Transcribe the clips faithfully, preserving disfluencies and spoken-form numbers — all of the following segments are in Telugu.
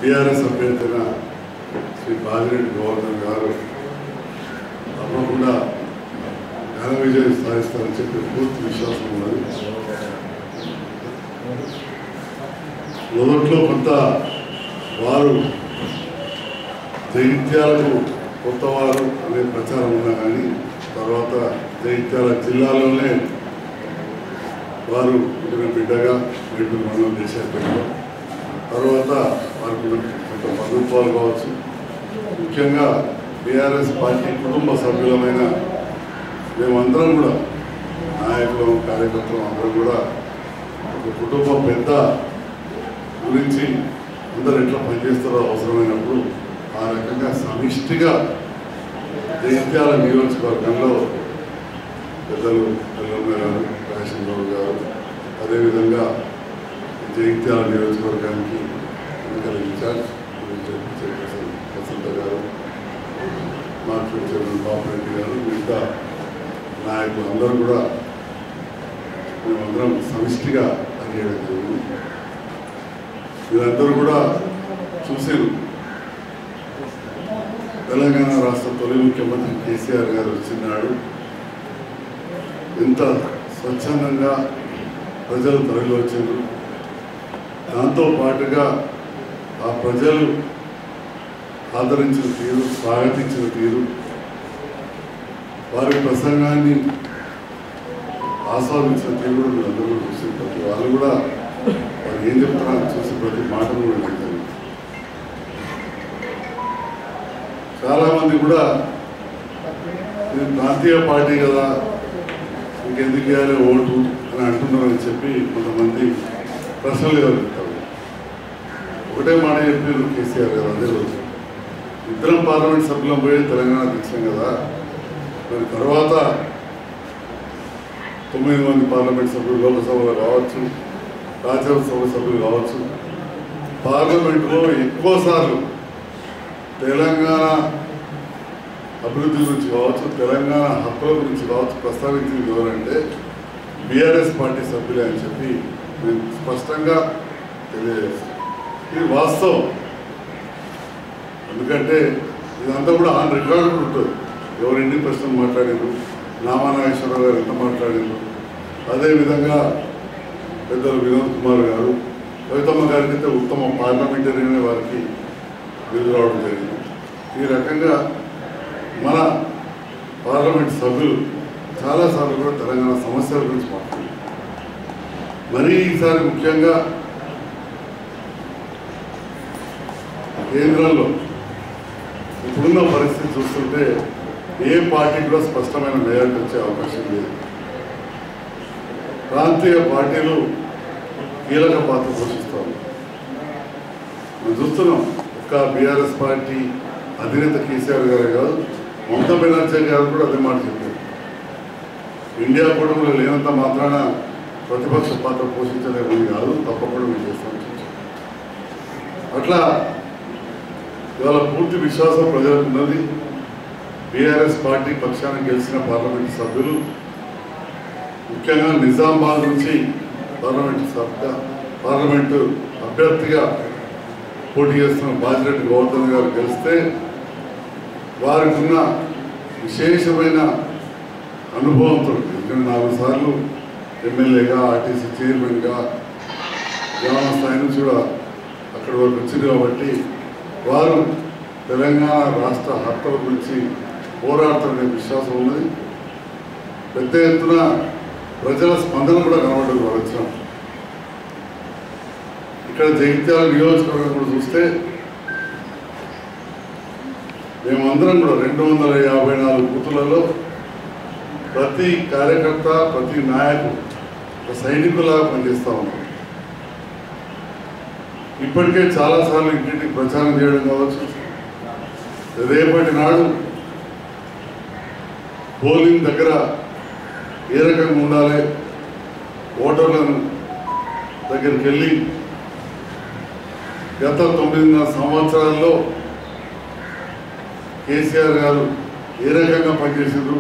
టీఆర్ఎస్ అభ్యర్థిన శ్రీ బాజిరెడ్డి గవర్నర్ గారు తప్పకుండా ఘన విజయం సాధిస్తారని చెప్పి పూర్తి విశ్వాసం ఉన్నది. మొదట్లో కొంత వారు జగిత్యాలకు కొత్తవారు అనే ప్రచారం ఉన్నా కానీ తర్వాత జగిత్యాల జిల్లాలోనే వారు పుట్టిన బిడ్డగా మేటూరు మండలం చేశారు. తర్వాత వారికి కొంత ప్రభుత్వాలు కావచ్చు, ముఖ్యంగా టీఆర్ఎస్ పార్టీ కుటుంబ సభ్యులమైన మేమందరం కూడా నాయకులు కార్యకర్తలు అందరం కూడా ఒక కుటుంబ పెద్ద గురించి అందరూ ఎట్లా పనిచేస్తారో అవసరమైనప్పుడు ఆ రకంగా సమిష్టిగా జగిత్యాల నియోజకవర్గంలో పెద్దలు తెల్లమ్మ గారు, రాజశేఖరరావు గారు, అదేవిధంగా జగిత్యాల నియోజకవర్గానికి ఎన్నికల ఇన్ఛార్జ్ చైర్పర్సన్ వసంత గారు, మార్కెట్ చైర్మన్ బాపురెడ్డి గారు, మిగతా నాయకులు అందరూ కూడా మేమందరం సమిష్టిగా పనిచేయడం జరిగింది. వీరందరూ కూడా చూసారు. తెలంగాణ రాష్ట్ర తొలి ముఖ్యమంత్రి కేసీఆర్ గారు వచ్చినాడు ఎంత స్వచ్ఛందంగా ప్రజలు తరలి వచ్చారు. దాంతో పాటుగా ఆ ప్రజలు ఆదరించిన తీరు, స్వాగతించిన తీరు, వారి ప్రసంగాన్ని ఆస్వాదించిన తీరు కూడా మీరు అందరూ చూసిన ప్రతి వాళ్ళు కూడా వారు ఏం చెప్తున్నారో చూసి ప్రతి మాటను కూడా వింటారు. చాలామంది కూడా ఇది ప్రాంతీయ పార్టీ కదా ఇంకెందుకు వేయాలి ఓటు అని అంటున్నారని చెప్పి కొంతమంది ప్రశ్నలు కలుగుతారు. ఒకటే మాట చెప్పారు కేసీఆర్ గారు, అదే రోజు ఇద్దరం పార్లమెంట్ సభ్యులం పోయి తెలంగాణ తెచ్చాం కదా, మరి తర్వాత తొమ్మిది మంది పార్లమెంట్ సభ్యులు లోకసభలో కావచ్చు, రాజ్యసభ సభ్యులు కావచ్చు, పార్లమెంటులో ఎక్కువ సార్లు తెలంగాణ అభివృద్ధి గురించి కావచ్చు, తెలంగాణ హక్కుల గురించి కావచ్చు ప్రస్తావించింది ఎవరంటే బీఆర్ఎస్ పార్టీ సభ్యులే అని చెప్పి నేను స్పష్టంగా తెలియజేస్తాను. ఇది వాస్తవం. ఎందుకంటే ఇదంతా కూడా ఆన్ రికార్డు కూడా ఉంటుంది. ఎవరు ఎన్ని ప్రశ్నలు మాట్లాడారు, నామానాగేశ్వరరావు గారు ఎంత మాట్లాడారు, అదేవిధంగా పెద్దలు వినోద్ కుమార్ గారు, కవితమ్మ గారికి అయితే ఉత్తమ పార్లమెంటరీనే వారికి ఎదురు రావడం జరిగింది. ఈ రకంగా మన పార్లమెంట్ సభ్యులు చాలాసార్లు కూడా తెలంగాణ సమస్యల గురించి మాట్లాడారు. మరీ ఈసారి ముఖ్యంగా కేంద్రంలో ఇప్పుడున్న పరిస్థితి చూస్తుంటే ఏ పార్టీ కూడా స్పష్టమైన మెజారిటీ వచ్చే అవకాశం లేదు. ప్రాంతీయ పార్టీలు కీలక పాత్ర పోషిస్తాము. మనం చూస్తున్నాం. ఒక్క బీఆర్ఎస్ పార్టీ అధినేత కేసీఆర్ గారే కాదు, మమతా బెనర్జీ గారు కూడా అదే మాట చెప్పారు. ఇండియా కూటమిలో లేనంత మాత్రాన ప్రతిపక్ష పాత్ర పోషించలేమని కాదు, తప్పకుండా మేము చేస్తామని చెప్పారు. అట్లా ఇవాళ పూర్తి విశ్వాసం ప్రజలకు ఉన్నది. బీఆర్ఎస్ పార్టీ పక్షాన గెలిచిన పార్లమెంటు సభ్యులు ముఖ్యంగా నిజామాబాద్ నుంచి పార్లమెంటు సభ్య పార్లమెంటు అభ్యర్థిగా పోటీ చేస్తున్న బాజిరెడ్డి గవర్నర్ గారు గెలిస్తే వారికి ఉన్న విశేషమైన అనుభవంతో, ఎందుకంటే నాలుగు సార్లు ఎమ్మెల్యేగా, ఆర్టీసీ చైర్మన్గా, గ్రామ స్థాయి నుంచి కూడా అక్కడి వరకు వచ్చింది కాబట్టి వారు తెలంగాణ రాష్ట్ర హక్కుల గురించి పోరాడుతున్న విశ్వాసం ఉన్నది. పెద్ద ఎత్తున ప్రజల స్పందన కూడా కనబడదు. వారు వచ్చిన ఇక్కడ జగిత్యాల నియోజకవర్గం కూడా చూస్తే మేమందరం కూడా రెండు వందల యాభై నాలుగు బూతులలో ప్రతి కార్యకర్త, ప్రతి నాయకుడు ఒక సైనికులాగా పనిచేస్తూ ఉన్నాం. ఇప్పటికే చాలాసార్లు ఇంటింటికి ప్రచారం చేయడం కావచ్చు, రేపటి నాడు పోలింగ్ దగ్గర ఏ రకంగా ఉండాలి, ఓటర్లను దగ్గరికి వెళ్ళి గత తొమ్మిదిన్నర సంవత్సరాల్లో కేసీఆర్ గారు ఏ రకంగా పనిచేసారు,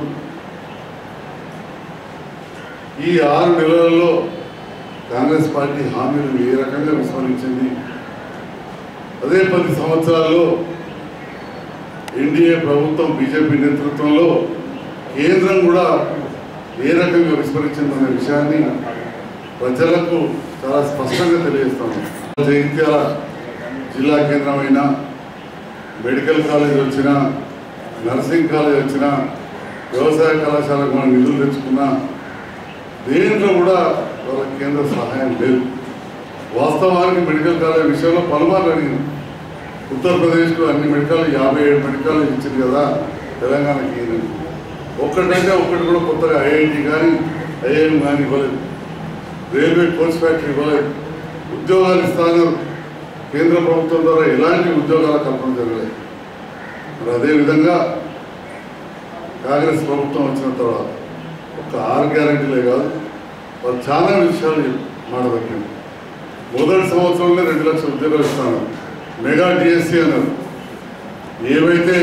ఈ ఆరు నెలలలో కాంగ్రెస్ పార్టీ హామీలను ఏ రకంగా విస్మరించింది, అదే పది సంవత్సరాల్లో ఎన్డీఏ ప్రభుత్వం బీజేపీ నేతృత్వంలో కేంద్రం కూడా ఏ రకంగా విస్మరించిందనే విషయాన్ని ప్రజలకు చాలా స్పష్టంగా తెలియజేస్తాము. జగిత్యాల జిల్లా కేంద్రమైన మెడికల్ కాలేజ్ వచ్చినా, నర్సింగ్ కాలేజ్ వచ్చినా, వ్యవసాయ కళాశాలకు మనం నిధులు తెచ్చుకున్నా దేంట్లో కూడా వాళ్ళ కేంద్ర సహాయం లేదు. వాస్తవానికి మెడికల్ కాలేజ్ విషయంలో పలుమార్లు అడిగింది. ఉత్తరప్రదేశ్లో అన్ని మెడికల్ యాభై ఏడు మెడికల్ ఇచ్చింది కదా, తెలంగాణకి ఒక్కటంటే ఒక్కటి కూడా కొత్తగా ఐఐటి కానీ ఐఐఎం కానీ ఇవ్వలేదు. రైల్వే కోచ్ ఫ్యాక్టరీ ఇవ్వలేదు. ఉద్యోగాలు ఇస్తాను కేంద్ర ప్రభుత్వం ద్వారా ఎలాంటి ఉద్యోగాల కల్పన జరగలేదు. మరి అదేవిధంగా కాంగ్రెస్ ప్రభుత్వం వచ్చిన తర్వాత ఒక ఆరు గ్యారెంటీలే కాదు, వాళ్ళు చాలా విషయాలు మాట్లాడుతుంది. మొదటి సంవత్సరంలో రెండు లక్షల ఉద్యోగాలు ఇస్తాను, మెగా డిఎస్సి అన్నారు. ఏవైతే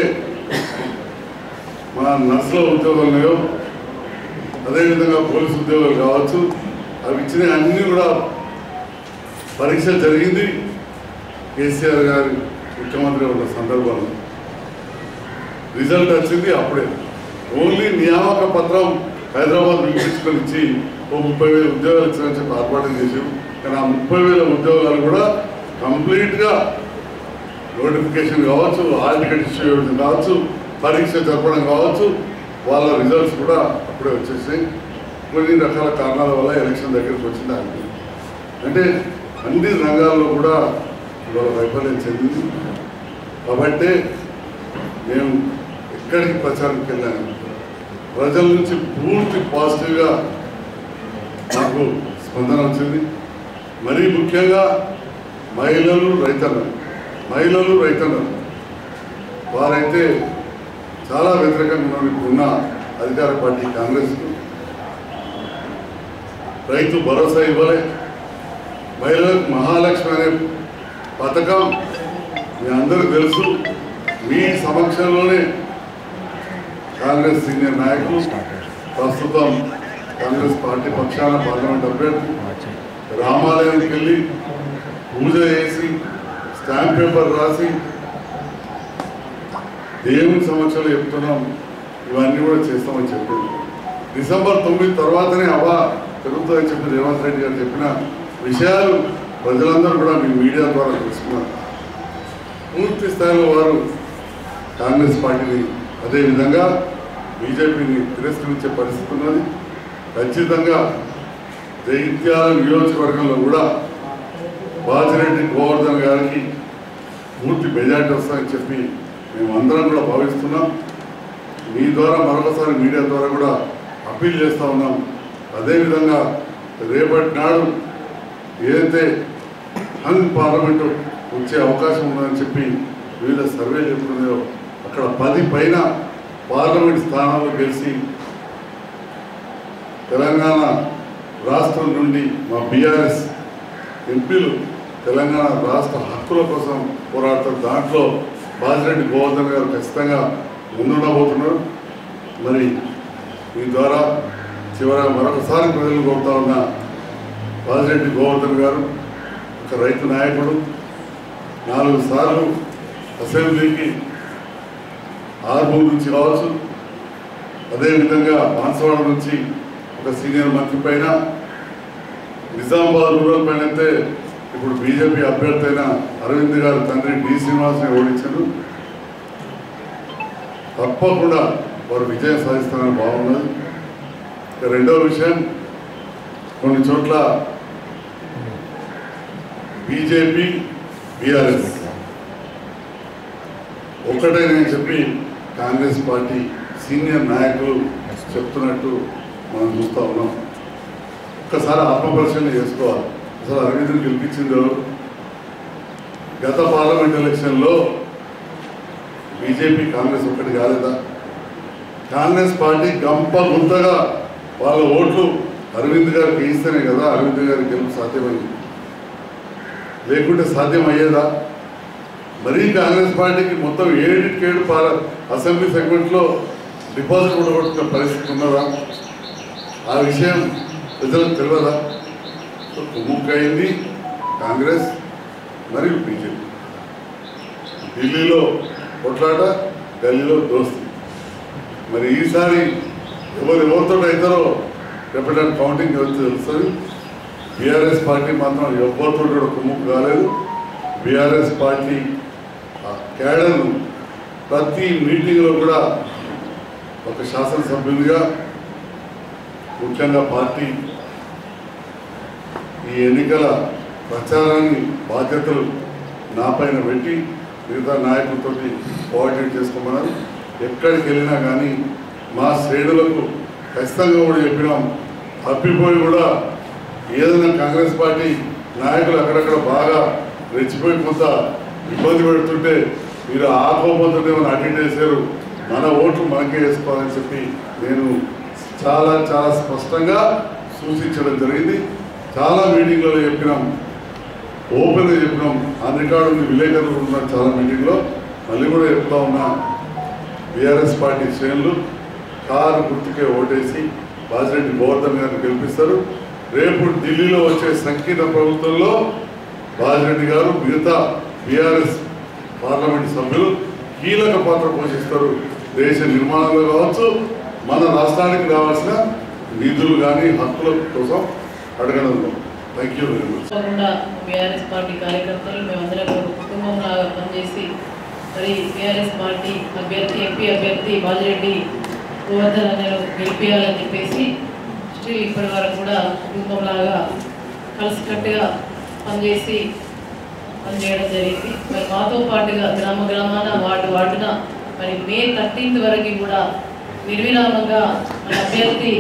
మా నర్సుల ఉద్యోగాలు ఉన్నాయో అదేవిధంగా పోలీసు ఉద్యోగాలు కావచ్చు, అవి ఇచ్చిన అన్నీ కూడా పరీక్ష జరిగింది. కేసీఆర్ గారి ముఖ్యమంత్రి ఉన్న సందర్భంలో రిజల్ట్ వచ్చింది అప్పుడే. ఓన్లీ నియామక పత్రం హైదరాబాద్ పిలిపించుకొని ఇచ్చి ఓ ముప్పై వేల ఉద్యోగాలు ఇచ్చారని చెప్పి ఆర్పాటు చేసాం. కానీ ఆ ముప్పై వేల ఉద్యోగాలు కూడా కంప్లీట్గా నోటిఫికేషన్ కావచ్చు, హాల్ టికెట్ ఇష్యూ చేయడం కావచ్చు, పరీక్ష జరపడం కావచ్చు, వాళ్ళ రిజల్ట్స్ కూడా అప్పుడే వచ్చేసాయి. కొన్ని రకాల కారణాల వల్ల ఎలక్షన్ దగ్గరికి వచ్చింది. దానికి అంటే అన్ని రంగాల్లో కూడా ఇవాళ వైఫల్యం చెందింది. కాబట్టి మేము ఎక్కడికి ప్రచారంకి వెళ్ళాను, ప్రజల నుంచి పూర్తి పాజిటివ్గా నాకు స్పందన వచ్చింది. మరీ ముఖ్యంగా మహిళలు రైతన్నలు మహిళలు రైతన్నలు వారైతే చాలా వ్యతిరేకంగా ఉన్న అధికార పార్టీ కాంగ్రెస్ రైతు భరోసా ఇవ్వలే. మహిళలకు మహాలక్ష్మి అనే పథకం మీ అందరూ తెలుసు. మీ సమక్షంలోనే కాంగ్రెస్ సీనియర్ నాయకులు, ప్రస్తుతం కాంగ్రెస్ పార్టీ పక్షాన పార్లమెంట్ అభ్యర్థి రామాలయానికి వెళ్ళి పూజ చేసి స్టాంప్ పేపర్ రాసి దేవుని సమక్షంలో చెప్తున్నాం, ఇవన్నీ కూడా చేస్తామని చెప్పింది. డిసెంబర్ తొమ్మిది తర్వాతనే అవా పెరుగుతుందని చెప్పి రేవంత్ రెడ్డి గారు చెప్పిన విషయాలు ప్రజలందరూ కూడా మీ మీడియా ద్వారా తెలుసుకున్నారు. పూర్తి స్థాయిలో వారు కాంగ్రెస్ పార్టీని అదేవిధంగా బీజేపీని తిరస్కరించే పరిస్థితి ఉన్నది. ఖచ్చితంగా జగిత్యాల నియోజకవర్గంలో కూడా బాజిరెడ్డి గోవర్ధన్ గారికి పూర్తి మెజార్టీ వస్తాయని చెప్పి మేమందరం కూడా భావిస్తున్నాం. మీ ద్వారా మరొకసారి మీడియా ద్వారా కూడా అప్పీల్ చేస్తూ ఉన్నాం. అదేవిధంగా రేపటి నాడు ఏదైతే హంగ్ పార్లమెంటు వచ్చే అవకాశం ఉందని చెప్పి వివిధ సర్వేలు చెప్తున్నాయో అక్కడ పది పైన పార్లమెంట్ స్థానాలు గెలిచి తెలంగాణ రాష్ట్రం నుండి మా బీఆర్ఎస్ ఎంపీలు తెలంగాణ రాష్ట్ర హక్కుల కోసం పోరాడతారు. దాంట్లో బాజిరెడ్డి గోవర్ధన్ గారు ఖచ్చితంగా ముందుండబోతున్నారు. మరి మీ ద్వారా చివరగా మరొకసారి ప్రజలు కోరుతా ఉన్న బాజిరెడ్డి గోవర్ధన్ గారు ఒక రైతు నాయకుడు, నాలుగు సార్లు అసెంబ్లీకి ఆర్మూర్ నుంచి కావచ్చు, అదేవిధంగా బాన్సవాడ నుంచి ఒక సీనియర్ మంత్రి పైన, నిజామాబాద్ రూరల్ పైన అయితే ఇప్పుడు బీజేపీ అభ్యర్థి అయిన అరవింద్ గారు తండ్రి డి శ్రీనివాస్ని ఓడించారు. తప్పకుండా వారు విజయం సాధిస్తారని బాగున్నది. రెండవ విషయం, కొన్ని చోట్ల బీజేపీ బీఆర్ఎస్ ఒక్కటే నేను చెప్పి కాంగ్రెస్ పార్టీ సీనియర్ నాయకులు చెప్తున్నట్టు మనం చూస్తూ ఉన్నాం. ఒక్కసారి ఆత్మపరిశీలన చేసుకోవాలి. అసలు అరవింద్ని గెలిపించిందో గత పార్లమెంట్ ఎలక్షన్లో బీజేపీ కాంగ్రెస్ ఒక్కటి కాలేదా? కాంగ్రెస్ పార్టీ గంప గుంతగా వాళ్ళ ఓట్లు అరవింద్ గారికి వేయిస్తేనే కదా అరవింద్ గారి గెలుపు సాధ్యమైంది. లేకుంటే సాధ్యం అయ్యేదా? మరీ కాంగ్రెస్ పార్టీకి మొత్తం ఏడింటికి ఏడు పాల అసెంబ్లీ సెగ్మెంట్లో డిపాజిట్ ఉండగొట్టుకున్న పరిస్థితి ఉన్నదా? ఆ విషయం ప్రజలకు తెలియదా? కుమ్ముక్కైంది కాంగ్రెస్ మరియు బీజేపీ. ఢిల్లీలో కొట్లాట, గల్లీలో దోస్తీ. మరి ఈసారి ఎవరు ఎవరితో అవుతారో రేపటి కౌంటింగ్ వచ్చి తెలుస్తుంది. బీఆర్ఎస్ పార్టీ మాత్రం ఎవరితో కూడా కుమ్ముకు కాలేదు. బీఆర్ఎస్ పార్టీ క్యాడర్ను ప్రతి మీటింగ్లో కూడా ఒక శాసనసభ్యునిగా, ముఖ్యంగా పార్టీ ఈ ఎన్నికల ప్రచారాన్ని బాధ్యతలు నా పైన పెట్టి మిగతా నాయకులతో కోఆర్డినేట్ చేసుకోమన్నారు. ఎక్కడికి వెళ్ళినా కానీ మా శ్రేణులకు ఖచ్చితంగా కూడా చెప్పినాం. తప్పిపోయి కూడా ఏదైనా కాంగ్రెస్ పార్టీ నాయకులు అక్కడక్కడ బాగా రెచ్చిపోయి కొంత ఇబ్బంది పెడుతుంటే మీరు ఆ కోపంతో ఏమైనా అటెండ్ చేశారు, మన ఓట్లు మనకే వేసుకోవాలని చెప్పి నేను చాలా చాలా స్పష్టంగా సూచించడం జరిగింది. చాలా మీటింగ్లలో చెప్పినాం, ఓపెన్గా చెప్పినాం. ఆ రికార్డు ఉంది, విలేకరులు ఉన్న చాలా మీటింగ్లో. మళ్ళీ కూడా చెప్తా ఉన్నా, బీఆర్ఎస్ పార్టీ శ్రేణులు కారు గుర్తుకే ఓటేసి బాజిరెడ్డి గోవర్ధన్ గారిని గెలిపిస్తారు. రేపు ఢిల్లీలో వచ్చే సంకీర్ణ ప్రభుత్వంలో బాజిరెడ్డి గారు మిగతా బీఆర్ఎస్ పార్లమెంట్ సభ్యులు కీలక పాత్ర పోషిస్తారు. దేశ నిర్మాణంలో కావచ్చు, మన రాష్ట్రానికి రావాల్సిన నిధులు కానీ హక్కుల కోసం అడగడంలో. Thank you very much. BRS party కార్యకర్తలు మేమందరం ఒక కుటుంబంలాగా పనిచేసి మరి బీఆర్ఎస్ పార్టీ అభ్యర్థి ఎంపీ అభ్యర్థి బాజిరెడ్డి గోవర్ధన్ అన్నను గెలిపించాలని చెప్పేసి స్టిల్ ఇప్పటి వరకు కూడా కుటుంబంలాగా కలిసికట్టుగా పనిచేసి పనిచేయడం జరిగింది. మరి మాతో పాటుగా గ్రామ గ్రామాన వార్డు వార్డున మరి మే థర్టీన్త్ వరకు కూడా నిర్విరామంగా మన అభ్యర్థి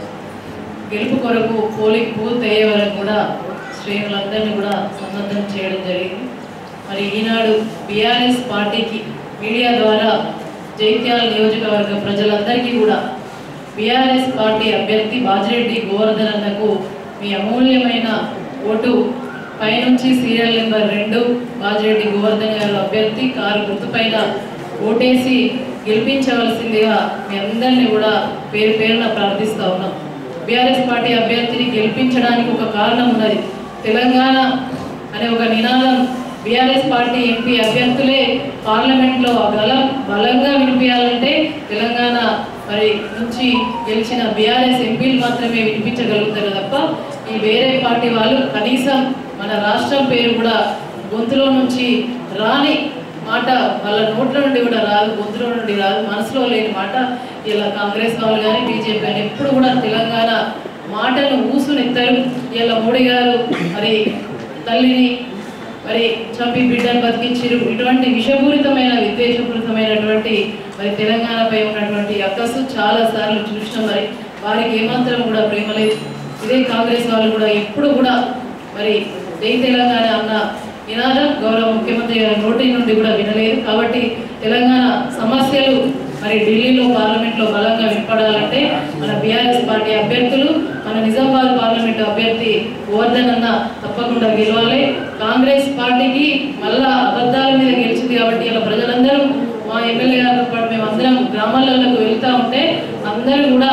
గెలుపు కొరకు పోలింగ్ పూర్తయ్యే వరకు కూడా శ్రేణులందరినీ కూడా సన్నద్ధం చేయడం జరిగింది. మరి ఈనాడు బీఆర్ఎస్ పార్టీకి మీడియా ద్వారా జైత్యాల నియోజకవర్గ ప్రజలందరికీ కూడా బీఆర్ఎస్ పార్టీ అభ్యర్థి బాజిరెడ్డి గోవర్ధన్ అన్నకు మీ అమూల్యమైన ఓటు పైనుంచి సీరియల్ నెంబర్ రెండు బాజిరెడ్డి గోవర్ధన్ గారు అభ్యర్థి కారు గుర్తుపైన ఓటేసి గెలిపించవలసిందిగా మీ అందరినీ కూడా పేరు పేరున ప్రార్థిస్తూ ఉన్నాం. బీఆర్ఎస్ పార్టీ అభ్యర్థిని గెలిపించడానికి ఒక కారణం ఉన్నది. తెలంగాణ అనే ఒక నినాదం బీఆర్ఎస్ పార్టీ ఎంపీ అభ్యర్థులే పార్లమెంట్లో గలం బలంగా వినిపించాలంటే తెలంగాణ మరి నుంచి గెలిచిన బీఆర్ఎస్ ఎంపీలు మాత్రమే వినిపించగలుగుతారు తప్ప ఈ వేరే పార్టీ వాళ్ళు కనీసం మన రాష్ట్రం పేరు కూడా గొంతులో నుంచి రాని మాట, వాళ్ళ నోట్ల నుండి కూడా రాదు, గొంతులో నుండి రాదు, మనసులో లేని మాట ఇలా కాంగ్రెస్ వాళ్ళు కానీ బీజేపీ కానీ ఎప్పుడు కూడా తెలంగాణ మాటను ఊసునెత్తారు. ఇలా మోడీ గారు మరి తల్లిని మరి చంపి బిడ్డను బతికించారు. ఇటువంటి విషపూరితమైన విద్వేషపూరితమైనటువంటి మరి తెలంగాణపై ఉన్నటువంటి అక్కసు చాలా సార్లు చూసినాం. మరి వారికి ఏమాత్రం కూడా ప్రేమ లేదు. ఇదే కాంగ్రెస్ వాళ్ళు కూడా ఎప్పుడు కూడా మరి జై తెలంగాణ అన్న నినాదం గౌరవ ముఖ్యమంత్రి గారి నోటి నుండి కూడా వినలేదు. కాబట్టి తెలంగాణ సమస్యలు మరి ఢిల్లీలో పార్లమెంట్లో బలంగా వినపడాలంటే మన బీఆర్ఎస్ పార్టీ అభ్యర్థులు, మన నిజామాబాద్ పార్లమెంట్ అభ్యర్థి గోవర్ధన్ అన్న తప్పకుండా గెలవాలి. కాంగ్రెస్ పార్టీకి మళ్ళా అబద్ధాల మీద గెలిచింది కాబట్టి ఇలా ప్రజలందరూ మా ఎమ్మెల్యే గారితో పాటు మేము అందరం గ్రామాలకు వెళ్తూ ఉంటే అందరూ కూడా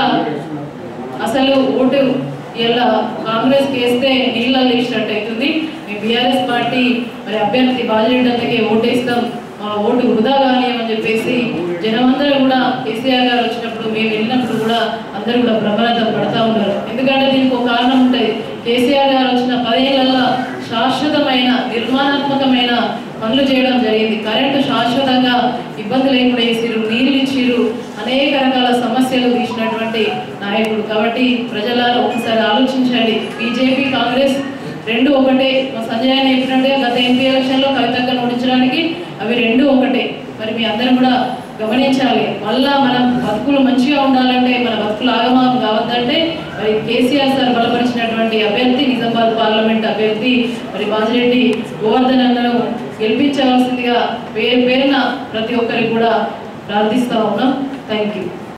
అసలు ఓటు ఇలా కాంగ్రెస్ వేస్తే నీళ్ళల్లో వేసినట్టు అవుతుంది. మీ బీఆర్ఎస్ పార్టీ మరి అభ్యర్థి బాజిరెడ్డి అన్నకే ఓటేస్తాం, మా ఓటు వృధా కానీ అని చెప్పేసి జనమందరూ కూడా కేసీఆర్ గారు వచ్చినప్పుడు మేము వెళ్ళినప్పుడు కూడా అందరూ కూడా ప్రమాదం పడతా ఉన్నారు. ఎందుకంటే దీనికి ఒక కారణం ఉంటుంది. కేసీఆర్ గారు వచ్చిన పదేళ్లలో శాశ్వతమైన నిర్మాణాత్మకమైన పనులు చేయడం జరిగింది. కరెంటు శాశ్వతంగా ఇబ్బంది లేకుండా వేసిరు, నీళ్ళు ఇచ్చిరు, అనేక రకాల సమస్యలు తీసినటువంటి నాయకుడు. కాబట్టి ప్రజలలో ఒకసారి ఆలోచించండి. బీజేపీ కాంగ్రెస్ రెండు ఒకటే. మా సంజయ్ అని చెప్పినట్టుగా గత ఎంపీ ఎలక్షన్లో కవితగా నోటించడానికి అవి రెండు ఒకటే. మరి మీ అందరం కూడా గమనించాలి. మళ్ళా మనం బతుకులు మంచిగా ఉండాలంటే, మన బతుకులు ఆగమాగం కావద్దంటే మరి కేసీఆర్ సార్ బలపరిచినటువంటి అభ్యర్థి నిజామాబాద్ పార్లమెంట్ అభ్యర్థి మరి బాజిరెడ్డి గోవర్ధన్ అన్నను గెలిపించవలసిందిగా పేరు పేరున ప్రతి ఒక్కరికి కూడా ప్రార్థిస్తూ ఉన్నాం. Thank you.